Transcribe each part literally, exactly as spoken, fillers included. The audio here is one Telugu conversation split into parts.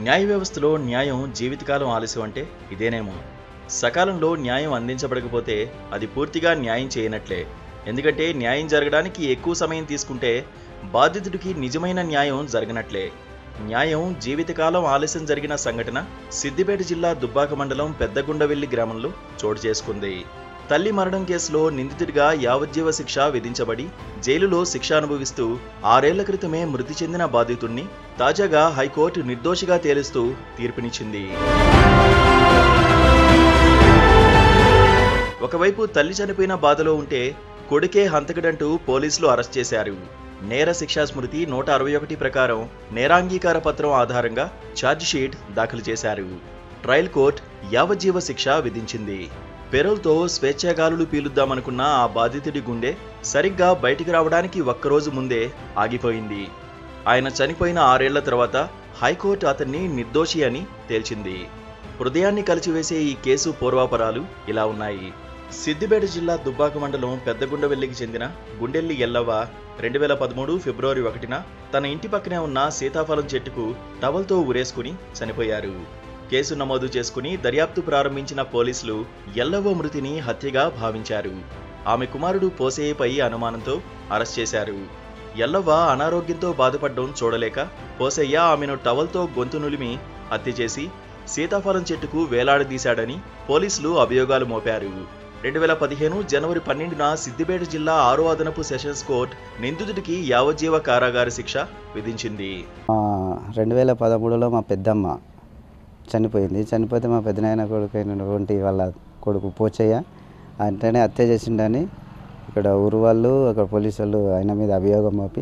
న్యాయ వ్యవస్థలో న్యాయం జీవితకాలం ఆలస్యం అంటే ఇదేనేమో. సకాలంలో న్యాయం అందించబడకపోతే అది పూర్తిగా న్యాయం చేయనట్లే. ఎందుకంటే న్యాయం జరగడానికి ఎక్కువ సమయం తీసుకుంటే బాధితుడికి నిజమైన న్యాయం జరగనట్లే. న్యాయం జీవితకాలం ఆలస్యం జరిగిన సంఘటన సిద్దిపేట జిల్లా దుబ్బాక మండలం పెద్దగుండవెల్లి గ్రామంలో చోటు చేసుకుంది. తల్లి మరణం కేసులో నిందితుడిగా యావజ్జీవ శిక్ష విధించబడి జైలులో శిక్ష అనుభవిస్తూ ఆరేళ్ల క్రితమే మృతి చెందిన బాధితుడిని తాజాగా హైకోర్టు నిర్దోషిగా తేలుస్తూ తీర్పునిచ్చింది. ఒకవైపు తల్లి చనిపోయిన బాధలో ఉంటే కొడుకే హంతకుడంటూ పోలీసులు అరెస్ట్ చేశారు. నేర శిక్షా స్మృతి నూట అరవై ఒకటి ప్రకారం నేరాంగీకార పత్రం ఆధారంగా ఛార్జిషీట్ దాఖలు చేశారు. ట్రయల్ కోర్టు యావజ్జీవ శిక్ష విధించింది. పెరోల్తో స్వేచ్ఛాగాలులు పీలుద్దామనుకున్న ఆ బాధితుడి గుండె సరిగ్గా బయటికి రావడానికి ఒక్కరోజు ముందే ఆగిపోయింది. ఆయన చనిపోయిన ఆరేళ్ల తర్వాత హైకోర్టు అతన్ని నిర్దోషి అని తేల్చింది. హృదయాన్ని కలిచివేసే ఈ కేసు పూర్వాపరాలు ఇలా ఉన్నాయి. సిద్దిపేట జిల్లా దుబ్బాక మండలం పెద్దగుండవెల్లికి చెందిన గుండెల్లి ఎల్లవ్వ రెండు వేల పదమూడు ఫిబ్రవరి ఒకటిన తన ఇంటి పక్కనే ఉన్న సీతాఫలం చెట్టుకు టవల్తో ఉరేసుకుని చనిపోయారు. కేసు నమోదు చేసుకుని దర్యాప్తు ప్రారంభించిన పోలీసులు ఎల్లవ్వ మృతిని హత్యగా భావించారు. ఆమె కుమారుడు పోసేయపై అనుమానంతో అరెస్ట్ చేశారు. ఎల్లవ్వ అనారోగ్యంతో బాధపడడం చూడలేక పోసయ్య ఆమెను టవల్తో గొంతు నులిమి హత్య చేసి సీతాఫలం చెట్టుకు వేలాడదీశాడని పోలీసులు అభియోగాలు మోపారు. రెండు వేల పదిహేను జనవరి పన్నెండున సిద్దిపేట జిల్లా ఆరో అదనపు సెషన్స్ కోర్టు నిందితుడికి యావజ్జీవ కారాగార శిక్ష విధించింది. రెండు వేల పదమూడులో మా పెద్దమ్మ చనిపోయింది. చనిపోతే మా పెద్దనాయన కొడుకు అయినటువంటి వాళ్ళ కొడుకు పోచయ్య అంటేనే హత్య చేసిండని ఇక్కడ ఊరు వాళ్ళు అక్కడ పోలీసు వాళ్ళు ఆయన మీద అభియోగం మోపి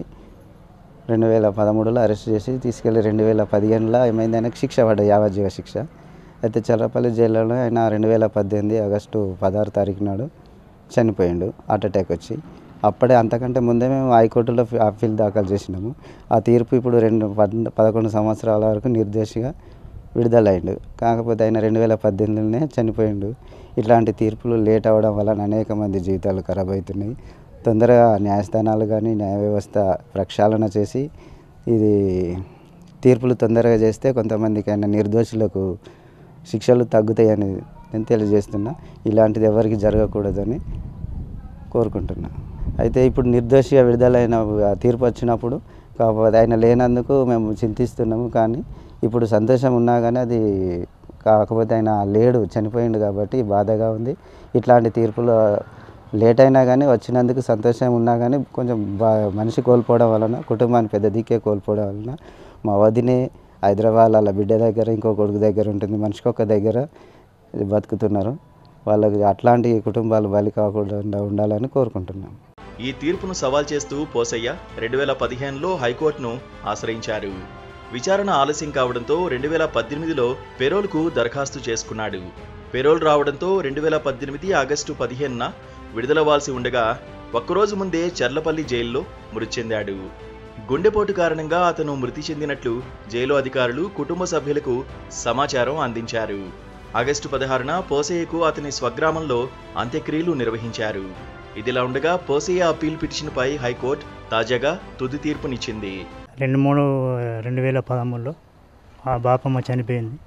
రెండు వేల పదమూడులో అరెస్ట్ చేసి తీసుకెళ్ళి రెండు వేల పదిహేనులో ఏమైంది ఆయనకు శిక్ష పడ్డది, యావజ్జీవ శిక్ష. అయితే చర్లపల్లి జైల్లో ఆయన రెండు వేల పద్దెనిమిది ఆగస్టు పదహారు తారీఖు నాడు చనిపోయిండు హార్ట్ అటాక్ వచ్చి. అప్పుడే అంతకంటే ముందే మేము హైకోర్టులో అప్పీల్ దాఖలు చేసినాము. ఆ తీర్పు ఇప్పుడు రెండు పదకొండు సంవత్సరాల వరకు నిర్దోషిగా విడుదలైండు. కాకపోతే ఆయన రెండు వేల పద్దెనిమిదిలోనే చనిపోయిండు. ఇట్లాంటి తీర్పులు లేట్ అవ్వడం వలన అనేక మంది జీవితాలు ఖరాబ్ అవుతున్నాయి. తొందరగా న్యాయస్థానాలు కానీ న్యాయ వ్యవస్థ ప్రక్షాళన చేసి ఇది తీర్పులు తొందరగా చేస్తే కొంతమందికి అయినా నిర్దోషులకు శిక్షలు తగ్గుతాయని నేను తెలియజేస్తున్నా. ఇలాంటిది ఎవరికి జరగకూడదని కోరుకుంటున్నా. అయితే ఇప్పుడు నిర్దోషిగా విడుదలైన తీర్పు వచ్చినప్పుడు కాకపోతే ఆయన లేనందుకు మేము చింతిస్తున్నాము. కానీ ఇప్పుడు సంతోషం ఉన్నా కానీ అది కాకపోతే ఆయన లేడు, చనిపోయిండు కాబట్టి బాధగా ఉంది. ఇట్లాంటి తీర్పులు లేట్ అయినా కానీ వచ్చినందుకు సంతోషం ఉన్నా కానీ కొంచెం బా మనిషి కోల్పోవడం వలన, కుటుంబాన్ని పెద్ద దిక్కే కోల్పోవడం వలన మా వదినే హైదరాబాద్ వాళ్ళ బిడ్డ దగ్గర ఇంకో కొడుకు దగ్గర ఉంటుంది, మనిషికి ఒక దగ్గర బతుకుతున్నారు. వాళ్ళకి అట్లాంటి కుటుంబాలు బలి కాకుండా ఉండాలని కోరుకుంటున్నాం. ఈ తీర్పును సవాల్ చేస్తూ పోసయ్య రెండు వేల పదిహేనులో హైకోర్టును ఆశ్రయించారు. విచారణ ఆలస్యం కావడంతో రెండు వేల పద్దెనిమిదిలో పెరోల్కు దరఖాస్తు చేసుకున్నాడు. పెరోల్ రావడంతో రెండు వేల పద్దెనిమిది ఆగస్టు పదిహేనున విడుదలవ్వాల్సి ఉండగా ఒక్కరోజు ముందే చర్లపల్లి జైల్లో మృతి చెందాడు. గుండెపోటు కారణంగా అతను మృతి చెందినట్లు జైలు అధికారులు కుటుంబ సభ్యులకు సమాచారం అందించారు. ఆగస్టు పదహారున పోసయ్యకు అతని స్వగ్రామంలో అంత్యక్రియలు నిర్వహించారు. ఇదిలా ఉండగా పోసయ్య అప్పీల్ పిటిషన్పై హైకోర్టు తాజాగా తుది తీర్పునిచ్చింది. రెండు మూడు రెండు వేల పదమూడులో మా బాపమ్మ చనిపోయింది.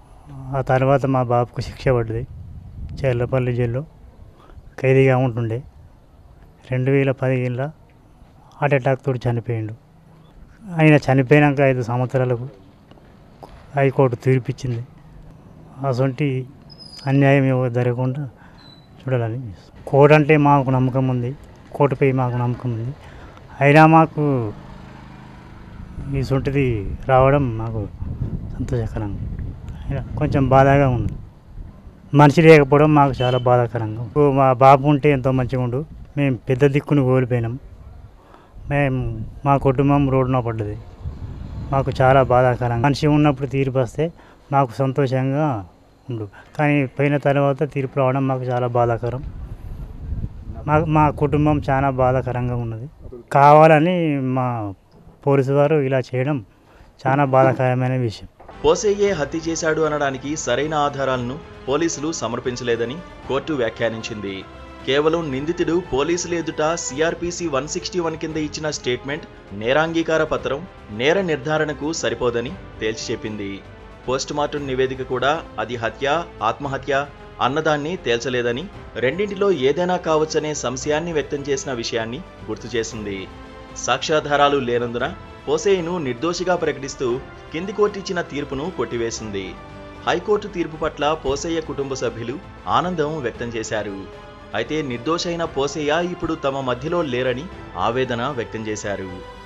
ఆ తర్వాత మా బాపుకు శిక్ష పడ్డది. చర్లపల్లి జైల్లో ఖైదీగా ఉంటుండే. రెండు వేల పదిహేనులో హార్ట్ అటాక్ తోటి చనిపోయిండు. ఆయన చనిపోయినాక ఐదు సంవత్సరాలకు హైకోర్టు తీర్పిచ్చింది. అసొంటి అన్యాయం ఎవరు జరగకుండా చూడాలని. కోర్టు అంటే మాకు నమ్మకం ఉంది, కోర్టుపై మాకు నమ్మకం ఉంది. అయినా మాకు ఈ సొంటిది రావడం మాకు సంతోషకరంగా, అయినా కొంచెం బాధగా ఉంది. మనిషి లేకపోవడం మాకు చాలా బాధాకరంగా. మా బాబు ఉంటే ఎంతో మంచిగా ఉండు. మేము పెద్ద దిక్కును కోల్పోయినాం. మేము మా కుటుంబం రోడ్డున పడ్డది. మాకు చాలా బాధాకరంగా. మనిషి ఉన్నప్పుడు తీర్పు వస్తే మాకు సంతోషంగా ఉండు, కానీ పోయిన తర్వాత తీర్పు రావడం మాకు చాలా బాధాకరం. మా మా కుటుంబం చాలా బాధాకరంగా ఉన్నది. కావాలని మా పోలీసు వారు ఇలా చేయడం చాలా బాధాకరమైన విషయం. పోసయ్యే హత్య చేశాడు అనడానికి సరైన ఆధారాలను పోలీసులు సమర్పించలేదని కోర్టు వ్యాఖ్యానించింది. కేవలం నిందితుడు పోలీసుల ఎదుట సిఆర్పిసి వన్ సిక్స్టీ వన్ కింద ఇచ్చిన స్టేట్మెంట్ నేరాంగీకార పత్రం నేర నిర్ధారణకు సరిపోదని తేల్చి చెప్పింది. పోస్టుమార్టం నివేదిక కూడా అది హత్య, ఆత్మహత్య అన్నదాన్ని తేల్చలేదని, రెండింటిలో ఏదైనా కావచ్చనే సంశయాన్ని వ్యక్తం చేసిన విషయాన్ని గుర్తు చేసింది. సాక్ష్యాధారాలు లేనందున పోసేయ్యను నిర్దోషిగా ప్రకటిస్తూ కింది కోర్టు ఇచ్చిన తీర్పును కొట్టివేసింది. హైకోర్టు తీర్పు పట్ల పోసేయ్య కుటుంబ సభ్యులు ఆనందం వ్యక్తం చేశారు. అయితే నిర్దోషైన పోసేయ్య ఇప్పుడు తమ మధ్యలో లేరని ఆవేదన వ్యక్తం చేశారు.